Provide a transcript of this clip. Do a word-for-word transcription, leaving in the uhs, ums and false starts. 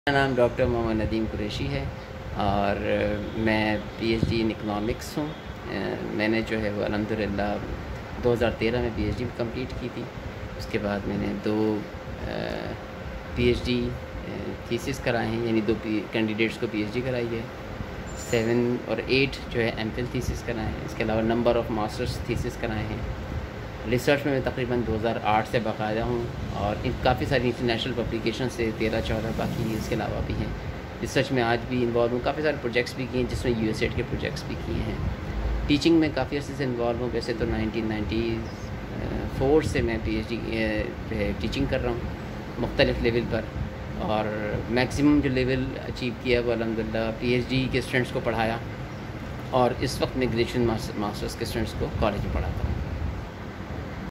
मेरा नाम डॉक्टर मोहम्मद नदीम कुरैशी है और मैं पीएचडी इन इकनॉमिक्स हूँ। मैंने जो है वो अल्हम्दुलिल्लाह दो हज़ार तेरह में पीएचडी कंप्लीट की थी। उसके बाद मैंने दो पीएचडी थीसिस कराए हैं, यानी दो कैंडिडेट्स को पीएचडी कराई है। सेवन और एट जो है एमफिल थीसिस कराए हैं। इसके अलावा नंबर ऑफ़ मास्टर्स थीसिस कराए हैं। रिसर्च में मैं तकरीबन दो हज़ार आठ से बाकायदा हूँ और इन काफ़ी सारी इंटरनेशनल पब्लिकेशन से तेरह चौदह बाकी इसके अलावा भी हैं। रिसर्च में आज भी इन्वॉल्व हूँ। काफ़ी सारे प्रोजेक्ट्स भी किए हैं जिसमें यूएसएड के प्रोजेक्ट्स भी किए हैं। टीचिंग में काफ़ी अर्से से इन्वॉल्व हूँ। वैसे तो नाइनटीन नाइंटी फोर से मैं पीएचडी टीचिंग कर रहा हूँ मुख्तलिफ़ लेवल पर, और मैक्सिमम जो लेवल अचीव किया वो अल्हम्दुलिल्लाह पीएचडी के स्टूडेंट्स को पढ़ाया, और इस वक्त मैं ग्रेजुएशन मास्टर्स के स्टूडेंट्स को कॉलेज में पढ़ाता हूँ।